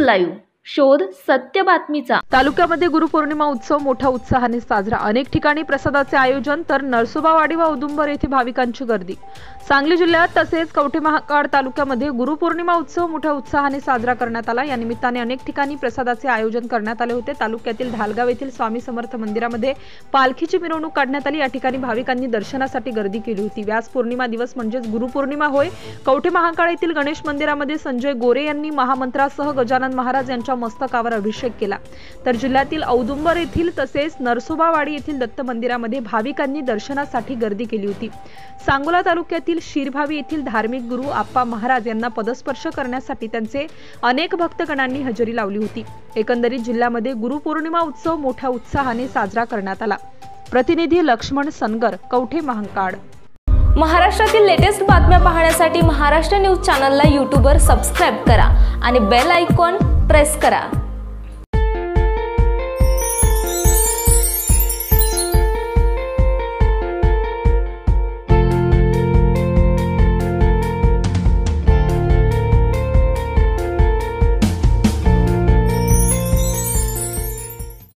Live शोध सत्य बातमीचा। तालुक्यामध्ये गुरुपौर्णिमा उत्सव मोठ्या उत्साहाने साजरा। अनेक ठिकाणी प्रसादाचे आयोजन तर नरसोबावाडी व औदुंबर येथे भाविकांची गर्दी। सांगली जिल्ह्यात तसेच कवठे महांकाळ तालुक्यामध्ये गुरुपौर्णिमा उत्सव मोठ्या उत्साहाने साजरा करण्यात आला। या निमित्ताने अनेक ठिकाणी प्रसादाचे आयोजन करण्यात आले होते। तालुक्यातील ढालगाव येथील स्वामी समर्थ मंदिरामध्ये पालखीची मिरवणूक काढण्यात आली। या ठिकाणी भाविकांनी दर्शनासाठी गर्दी केली होती। व्यास पौर्णिमा दिवस म्हणजेच गुरुपौर्णिमा होय। कवठे महांकाळ येथील गणेश मंदिरामध्ये संजय गोरे यांनी महामंत्रासह गजानन महाराज यांच्या मस्तकावर अभिषेक केला। तर जिल्ह्यातील औदुंबर येथील तसेच नरसोबावाडी येथील दत्त मंदिरामध्ये भाविकांनी दर्शनासाठी गर्दी केली होती। सांगोला तालुक्यातील शिरभावी येथील धार्मिक गुरु आप्पा महाराज यांना पदस्पर्श करण्यासाठी त्यांचे अनेक भक्तगणांनी हजेरी लावली होती। एकंदरीत जिल्ह्यामध्ये गुरुपौर्णिमा उत्सव मोठ्या उत्साहाने साजरा करण्यात आला। प्रतिनिधी लक्ष्मण सनगर, कवठे महांकाळ। महाराष्ट्रातील लेटेस्ट बातम्या पाहण्यासाठी महाराष्ट्र न्यूज चॅनलला यूट्यूबवर सबस्क्राइब करा आणि बेल आयकॉन प्रेस करा।